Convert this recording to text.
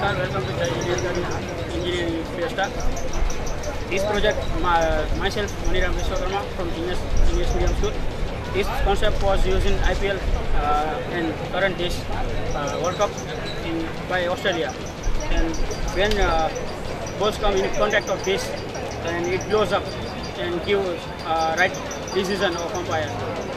Namaskar, welcome to the Engineering Fiesta. This project, myself, Maniram Vishwakarma from English Medium School. This concept was used in IPL and current days World Cup by Australia. And when balls come in contact of this, then it blows up and give right decision of umpire.